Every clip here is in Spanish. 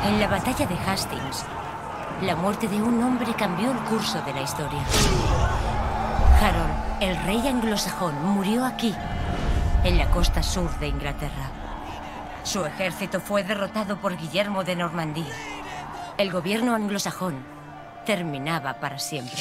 En la batalla de Hastings, la muerte de un hombre cambió el curso de la historia. Harold, el rey anglosajón, murió aquí, en la costa sur de Inglaterra. Su ejército fue derrotado por Guillermo de Normandía. El gobierno anglosajón terminaba para siempre.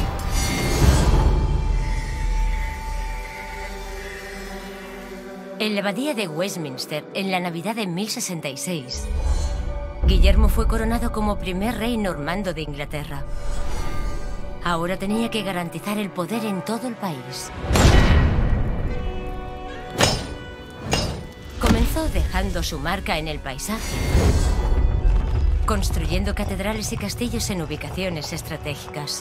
En la abadía de Westminster, en la Navidad de 1066, Guillermo fue coronado como primer rey normando de Inglaterra. Ahora tenía que garantizar el poder en todo el país. Comenzó dejando su marca en el paisaje, construyendo catedrales y castillos en ubicaciones estratégicas.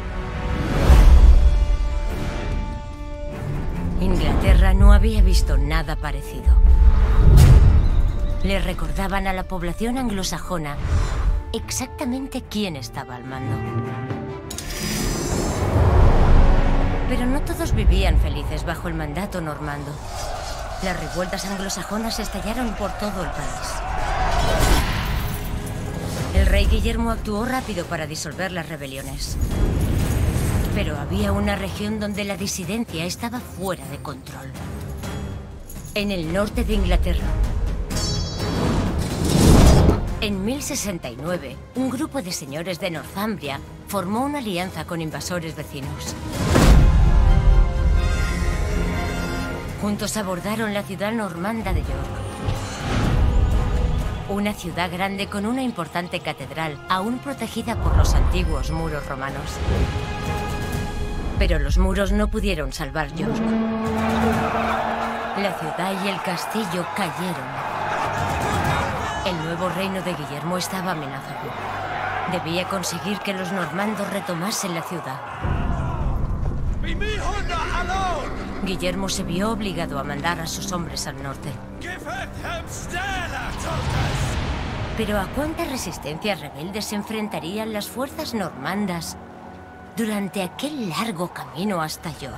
Inglaterra no había visto nada parecido. Le recordaban a la población anglosajona exactamente quién estaba al mando. Pero no todos vivían felices bajo el mandato normando. Las revueltas anglosajonas estallaron por todo el país. El rey Guillermo actuó rápido para disolver las rebeliones. Pero había una región donde la disidencia estaba fuera de control. En el norte de Inglaterra. En 1069, un grupo de señores de Northumbria formó una alianza con invasores vecinos. Juntos abordaron la ciudad normanda de York. Una ciudad grande con una importante catedral, aún protegida por los antiguos muros romanos. Pero los muros no pudieron salvar York. La ciudad y el castillo cayeron. El nuevo reino de Guillermo estaba amenazado. Debía conseguir que los normandos retomasen la ciudad. Guillermo se vio obligado a mandar a sus hombres al norte. Pero ¿a cuántas resistencias rebeldes se enfrentarían las fuerzas normandas durante aquel largo camino hasta York?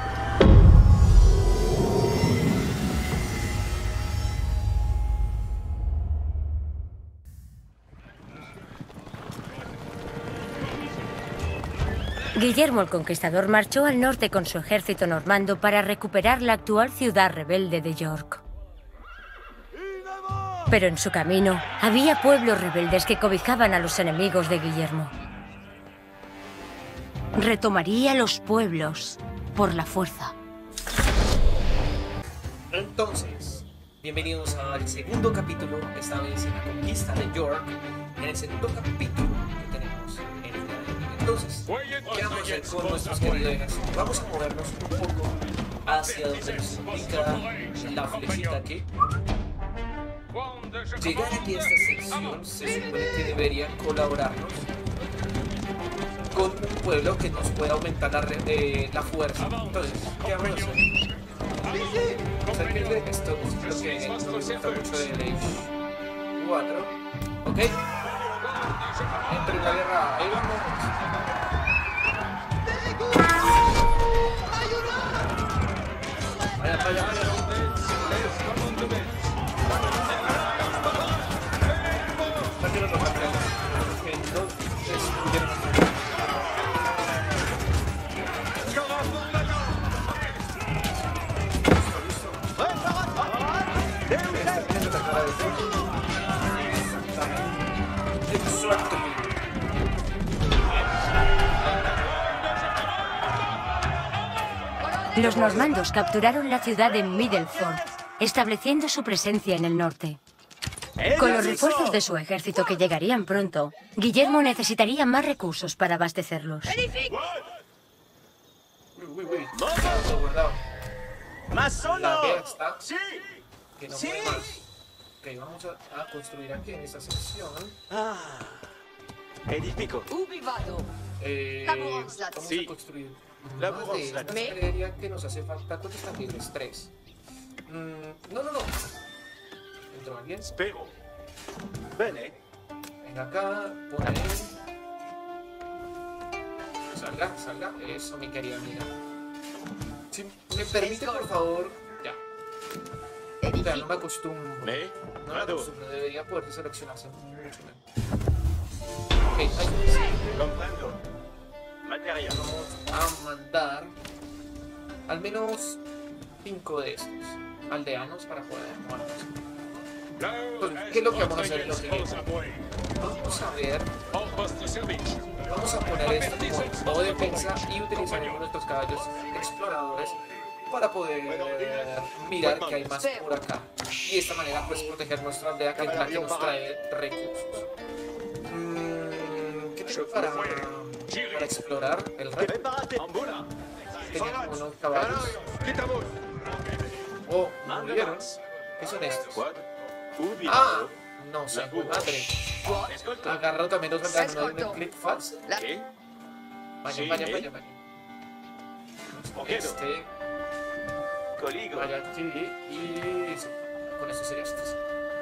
Guillermo el Conquistador marchó al norte con su ejército normando para recuperar la actual ciudad rebelde de York. Pero en su camino había pueblos rebeldes que cobijaban a los enemigos de Guillermo. Retomaría los pueblos por la fuerza. Entonces, bienvenidos al segundo capítulo, esta vez en la conquista de York. En el segundo capítulo que tenemos en el día de hoy. Entonces, ¿qué vamos a hacer con nuestros queridos ejércitos? Vamos a movernos un poco hacia donde nos indica la flechita aquí. Llegar aquí a esta sección se supone que debería colaborarnos con un pueblo que nos pueda aumentar la fuerza. Entonces, ¿qué vamos a hacer? Salir de esto es lo que no me gusta mucho de Age 4. Ok. Entre la guerra, ahí vamos. Vaya, vaya, vaya. Los normandos capturaron la ciudad de Middleford, estableciendo su presencia en el norte. Con los refuerzos de su ejército que llegarían pronto, Guillermo necesitaría más recursos para abastecerlos. ¡Más solo! Sí. Que no puede más. Ok, vamos a construir aquí en esta sección. Edifico. Vamos a construir. Creería que nos hace falta. ¿Cuántos también? 3. No. ¿Entró alguien? Spero. Bene. Venga acá, por ahí. Salga. Eso, mi querida amiga. Si me permite, por favor. Ya. sea, no me acostumbro. Mais, No me Rado, acostumbro. Debería poder seleccionarse mucho mejor. Ok, ahí sí. comprendo. Material. Vamos a mandar al menos 5 de estos aldeanos para poder movernos. Entonces, ¿qué es lo que vamos a hacer en lo siguiente? Vamos a ver, vamos a poner esto como modo defensa y utilizaremos nuestros caballos exploradores para poder mirar que hay más por acá. Y de esta manera pues proteger nuestra aldea, que es la que nos trae recursos. ¿Qué tengo para explorar? El resto. Préparate. En boula. Tenía unos caballos. Oh, murieron. ¿Qué son estos? Squad. Ubi. Ah, no sé, madre. Escolta. Agarro también los aldeanos, ¿no? ¿De un clic falso? Ok. Vaya, Sí, vaya, ¿eh? vaya, vaya. Ok. Este, Coligo. vaya aquí y sí, con eso sería suficiente.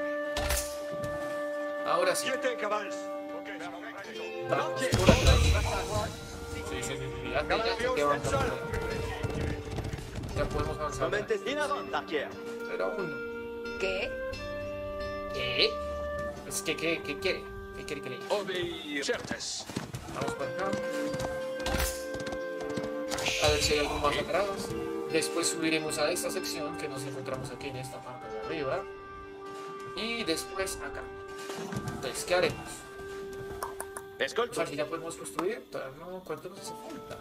Ahora sí, Siete cabals. vamos por atrás. Sí, sí, sí, ya sé que vamos a avanzar. Ya podemos avanzar. Momentes in avant, Arquier. Pero aún no. ¿Qué? ¿Qué? Es que, ¿qué quiere? ¿Qué quiere que le diga? Obéir, certes. Vamos por acá. A ver si hay algo más atrás. Después subiremos a esta sección que nos encontramos aquí en esta parte de arriba. Y después acá. Entonces, ¿qué haremos? Escolta. Aquí ya podemos construir. Todavía no, ¿cuánto nos hace falta?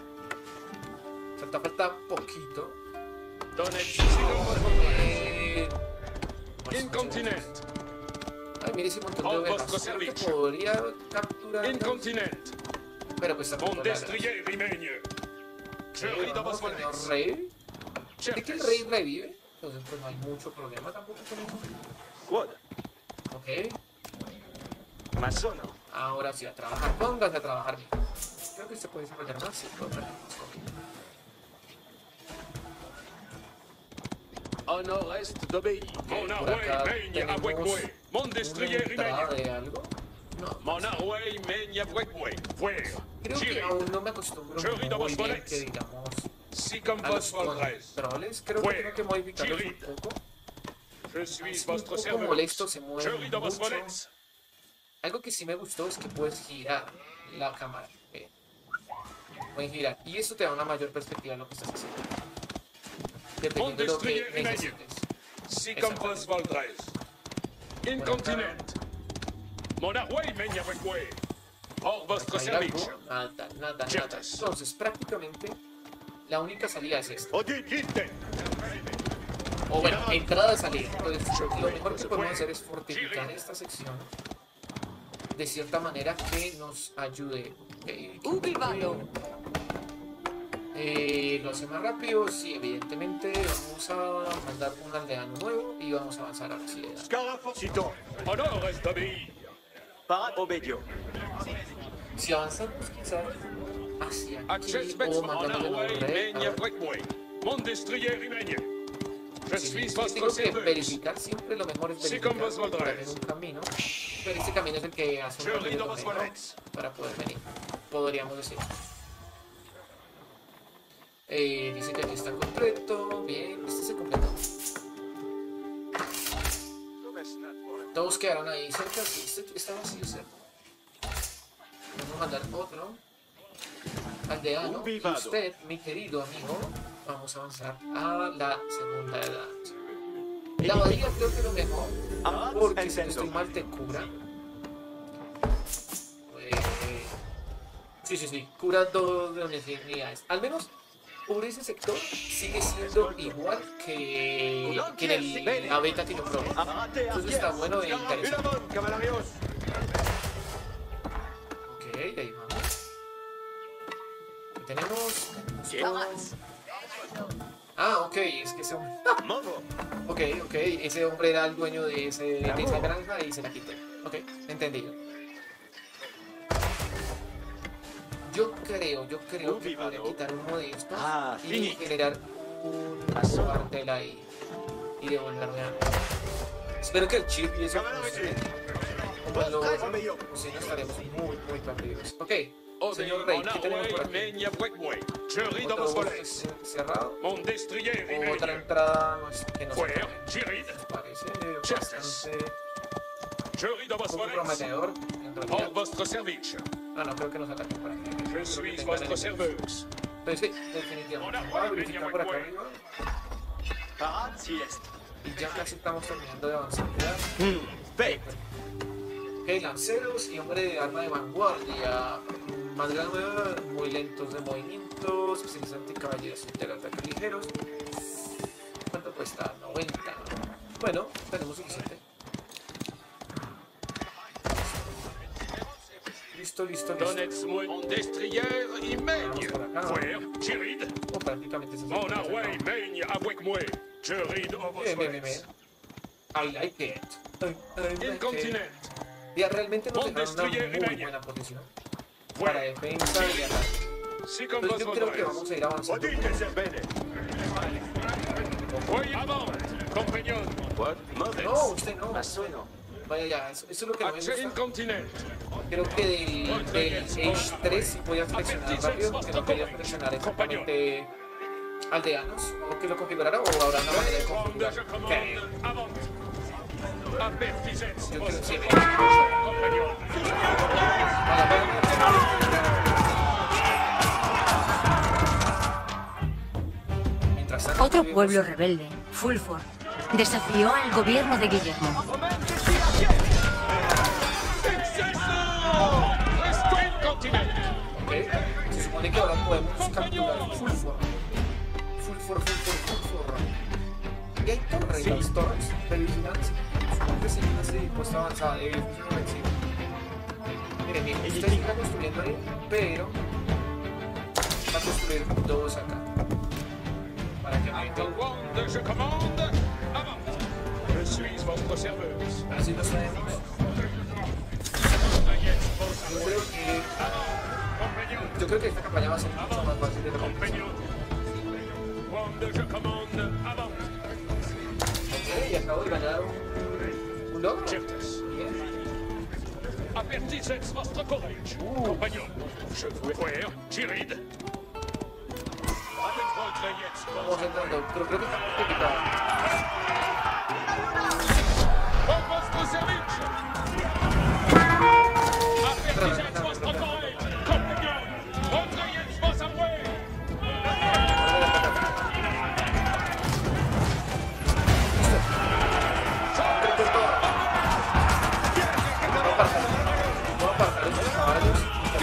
Falta poquito. Más Incontinent. Ay, mire ese montón de Al ovejas. vuestro Creo que servicio. podría capturar. Incontinent. Pero pues tampoco Mon la destrier rimegne. Je ris dans vos señor volets. rey. ¿De que el Certes. rey revive? Entonces pues no hay mucho problema tampoco con eso. Squad. Ok. Masono. Ahora sí, a trabajar. Póngase a trabajar bien. Creo que se puede desarrollar más. Sí, puedo perder más. Honor est d'obéir. Mon Por arway acá meigne avec tenemos moi. Mon una destrier entrada rimegne. de algo. No. Mon arway meigne avec moi. Voir. Creo que Tirer. aún no me acostumbro Yo rí dans muy vos bien volets. que digamos Si comme a los vos voldrez. controles. Creo que tengo que modificarlos un poco. Je Es suis un votre poco molesto, serveur. se Je mueve ris dans vos mucho. volets. Algo que sí me gustó es que puedes girar la cámara. Puedes girar. Y eso te da una mayor perspectiva de lo que estás haciendo. Dependiendo de lo que Destruyer necesites. Si comme vos voldrez. Incontinent. Mon arway meigne avec moi. Hors votre ¿Hay service. algo? Nada, nada. Chetas. Entonces, prácticamente, la única salida es esta. Odin Ginte. O bueno, entrada y salida. Entonces, lo mejor que podemos hacer es fortificar esta sección de cierta manera que nos ayude. Ubi vado. Lo hace más rápido, sí, evidentemente. Vamos a mandar un aldeano nuevo y vamos a avanzar ahora sí. Scarafociton. Honor est d'obéir. Parade Obedio. Si avanzamos quizás hacia aquí Access o mon mandándole un arway rey. meigne avec moi. Mon destrier rimegne. Je suis votre Tengo que serveur. verificar, siempre lo mejor es Sí, verificar con vos para voldrez. tener un camino. Pero este camino es el que hace Je un ris camino dans vos mejor volets. para poder venir. Podríamos decir. Dice que aquí está completo. Bien, este se completó. Todos quedaron ahí cerca. Sí, este está vacío cerca. Vamos a mandar otro aldeano. Y usted, mi querido amigo, vamos a avanzar a la segunda edad. La abadía creo que lo mejor, porque si no estoy mal te cura. Sí, cura 2 de unidades. Al menos por ese sector sigue siendo igual que en la beta que yo probé. Abarate Entonces está Arquier. bueno e interesante. Unamon, cavalarios. Ok, ahí vamos. ¿Qué tenemos? Vamos. Ah, ok, es que ese hombre... Movo. Ok, ese hombre era el dueño de esa granja y se la quité. Ok, entendido. Yo creo que podría quitar uno de estos Ah, y fini. generar un cuartel ahí y devolverme a... Espero que el chip y eso funcione. Como lo Medio. funcione estaremos muy perdidos. Ok, Señor Rey, ¿qué tenemos por aquí? Jury ¿Otro de boss cerrado? Mon destrier ¿O otra Rimegne. entrada que nos Fuer, Jirid. parece Chestes. bastante Jury de poco Boswell. prometedor? En En realidad, votre service. no creo que nos ataquen por aquí. Je Creo suis que votre tengan serveuse. Entonces sí, definitivamente. Voy a verificar por acá arriba. Parade sieste. Y ya casi estamos terminando de avanzar. Fate. Ok, lanceros y hombre de arma de vanguardia. Madera nueva, muy lentos de movimiento, especializante en caballeros de ataques ligeros. ¿Cuánto cuesta? 90. Bueno, tenemos suficiente. Listo. Donnez-moi mon destrier Rimegne. Fuer, Jirid. O prácticamente se Mon arway maigne avec moi. Jury de Bien. Boswell. I like it. I like it. Incontinent. Ya realmente nos Mon dejaron una destruye muy Rimegne. buena posición para Fuer, defensa y ataque. si comme Entonces yo votre creo que adresse. vamos a ir avanzando. Odite Zerbene. Voyez avant, compagnon. What? Mauvaise. No, usted no. Masono. Vaya ya, eso es lo que no me Accès gusta. incontinent. Creo que del Age 3 sí voy a seleccionar rápido, porque no quería seleccionar exactamente aldeanos. O que lo configurara o habrá una manera de Commande, configurar. je commande. Creo. Avant. Avertissez Yo votre creo que sí. compagnon. Mientras tanto, Otro tuvimos- pueblo rebelde, Fulford, desafió al gobierno de Guillermo. Restez incontinent. Ok, se supone que ahora podemos capturar Fulford. Fulford. Y hay torres, las torres de vigilancia. Supongo que sí, así, puesta avanzada, edificio ofensivo. Miren, usted está construyendo ahí, pero va a construir dos acá. Para que me Commande, je commande. Avant. Je suis votre serveuse. así los tenemos. Yo creo que esta campaña va a ser mucho más fácil de lo que pensé. Compagnon. Commande, je commande. Avant. Ok, y acabo de ganar un logro. Certes. Bien. Avertissez votre courage. Compagnon. Je vous fuer, Jirid. Avec votre jetzt. Vamos entrando, pero creo que está muy complicado. Au votre service. Avertissez votre courage. Compagnon. Votre jetzt vos avoués. Voy a apartar esos caballos.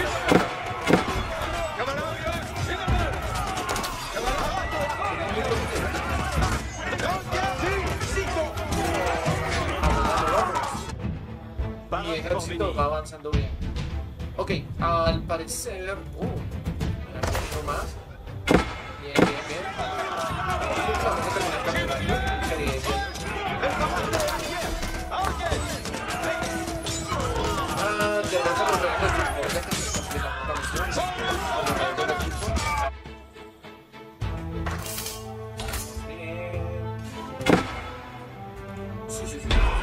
Mi ejército va avanzando bien. Ok, al parecer... uno más. Bien. Vamos a terminar capturando. Bien. De verdad los regalos de poder ya casi completamos la misión. Los regalos del equipo. Bien. Sí.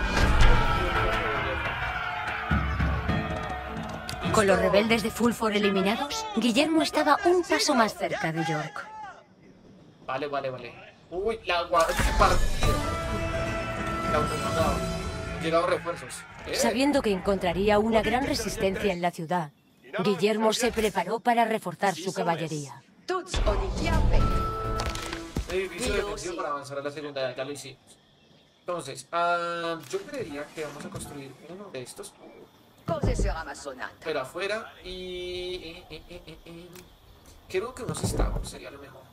Con los rebeldes de Fulford eliminados, Guillermo estaba un paso más cerca de York. Vale. Uy, la partida. La automatado. Llegado refuerzos. Sabiendo que encontraría una gran resistencia en la ciudad, Guillermo se preparó para reforzar su caballería. Tots oditi avec. Edificio defensivo para avanzar a la segunda, ya lo hicimos. Entonces, yo creería que vamos a construir uno de estos, Cose sera ma sonata. pero afuera y... Creo que unos establos sería lo mejor.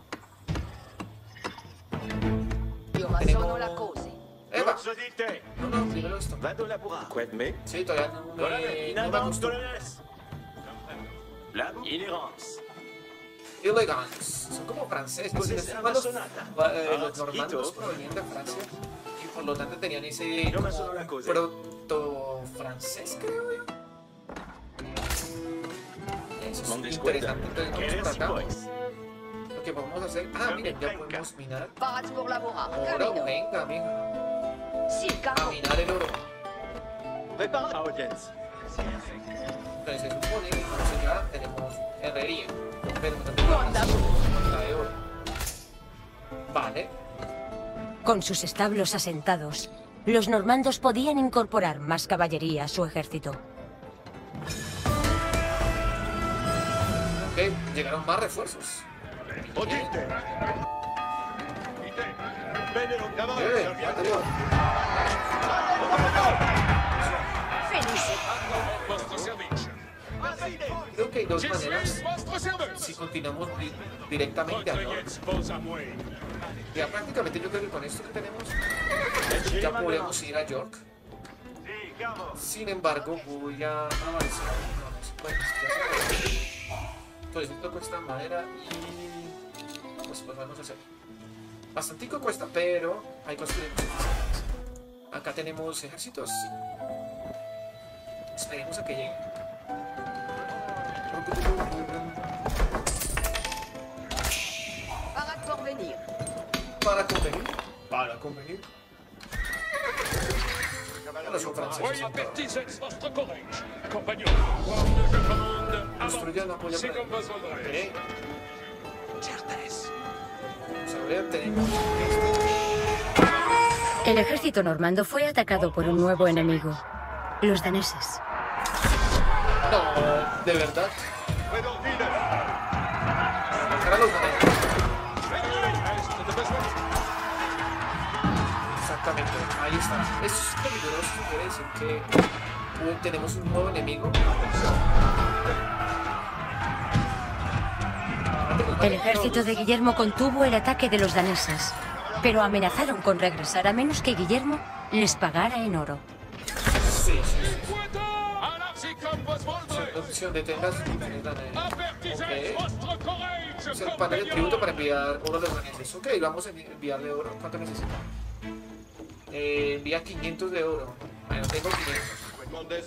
Io ma sono la cose. ¡Eva! Odite. No, primero esto. Vado labura. Quedme. Sí, todavía no me gustó. La inhérence. Elegance. Son como franceses. Pues Si no es estoy una mal, los sonata. normandos Quito. provenían de Francia y por lo tanto tenían ese Yo me como suena una cosa. proto-francés, creo yo. Eso Mon es descuenta. interesante. Entonces Querer vamos si por acá. puedes. Lo que podemos hacer... miren, ya podemos minar Parati pour lavora. oro. Camino. Venga. Si, A camo. minar el oro. Prépare à audience. Entonces se supone que entonces ya tenemos herrería. Pero no tenemos plata de oro. Vale. Con sus establos asentados, los normandos podían incorporar más caballería a su ejército. Ok, llegaron más refuerzos. Anterior. Vostro servizio. Creo que hay dos Je maneras. suis vostro service. Si continuamos directamente a York. Retraiez vos à moi. Ya prácticamente yo creo que con esto que tenemos ya podemos ir a York. Sin embargo, voy a avanzar. No, no se puede, ya se puede. Entonces esto cuesta madera y pues vamos a hacer. Bastantico cuesta, pero hay cosas que necesitamos. Acá tenemos ejércitos. Esperemos a que llegue. Parade pour venir. Para convenir. Para convenir. Ahora son franceses. Voi avertissez vostre courage. Compagnon, je commande Construyan la avant. polla C'est para comme vos voudrez. Ok. Certes. Vamos a ver, tenemos El ejército normando fue atacado por un nuevo enemigo, los daneses. No, de verdad. Para los daneses. Exactamente, ahí está. Esto es peligroso, quiere decir que tenemos un nuevo enemigo. El ejército de Guillermo contuvo el ataque de los daneses, pero amenazaron con regresar a menos que Guillermo les pagara en oro. Sí, sí, sí. Alors, comme vos voudrez. Opción de tengas. Avertissez vostre courage. Es el panel de tributo para enviar oro a los daneses. Ok, vamos a enviarle oro. ¿Cuánto necesita? Envía 500 de oro. Bueno, tengo 500.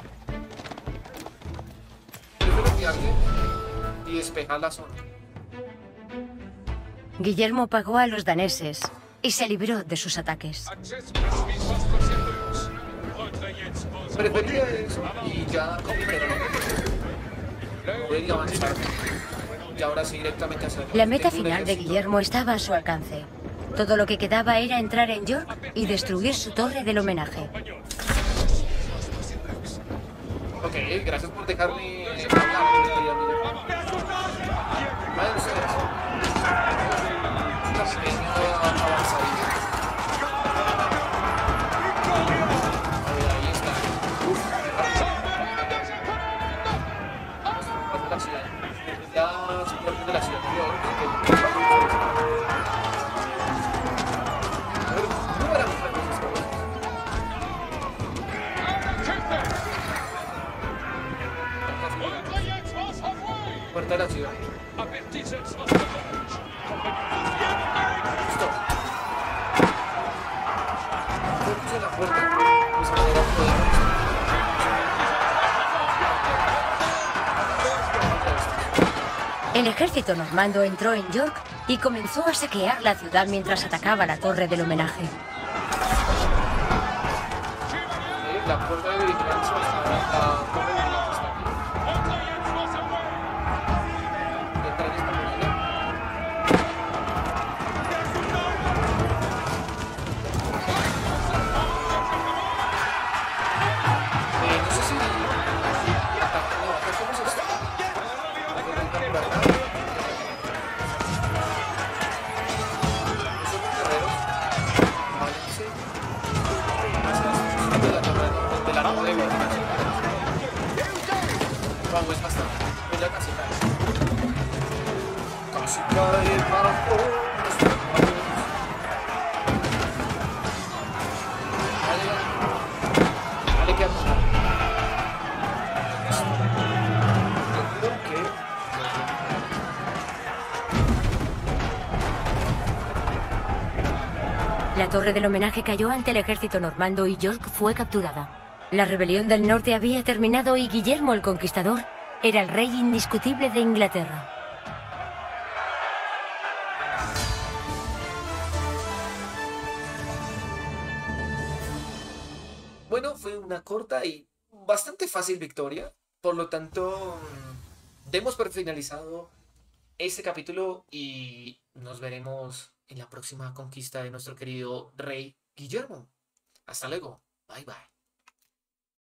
Prefiero enviarle y despejar la zona. Guillermo pagó a los daneses y se libró de sus ataques. Access pressuis vostre service. Retraiez vos à moi. Prefería eso y ya poder ir avanzar. Y ahora sí directamente hacia La meta final de Guillermo estaba a su alcance. Todo lo que quedaba era entrar en York y destruir su torre del homenaje. Ok, gracias por dejarme hablar. Vale, ustedes. Una pequeña avanzadilla. A ver, ahí está. Uf, vamos a la ciudad. Ya se puede de la ciudad de York. A ver, ¿cómo era mejor esas cosas? Retraiez vos à moi. Puerta de la ciudad. Avertissez vostre courage. Listo. Yo puse la puerta. De esa manera podemos. El ejército normando entró en York y comenzó a saquear la ciudad mientras atacaba la torre del homenaje. La puerta de vigilancia está la torre de vigilancia está aquí. Retraiez vos à moi. Entrar en esta manera. No sé si atacamos esto. Por acá. Nosotros guerreros. Váyanse. De la torre de vigilancia. Vamos, es bastante. Es la casita. Casi cae el marco. Vale, que apuntar. Yo creo que La torre del homenaje cayó ante el ejército normando y York fue capturada. La rebelión del norte había terminado y Guillermo el Conquistador era el rey indiscutible de Inglaterra. bueno, fue una corta y bastante fácil victoria. Por lo tanto, demos por finalizado este capítulo y nos veremos en la próxima conquista de nuestro querido rey Guillermo. Hasta luego. Bye bye.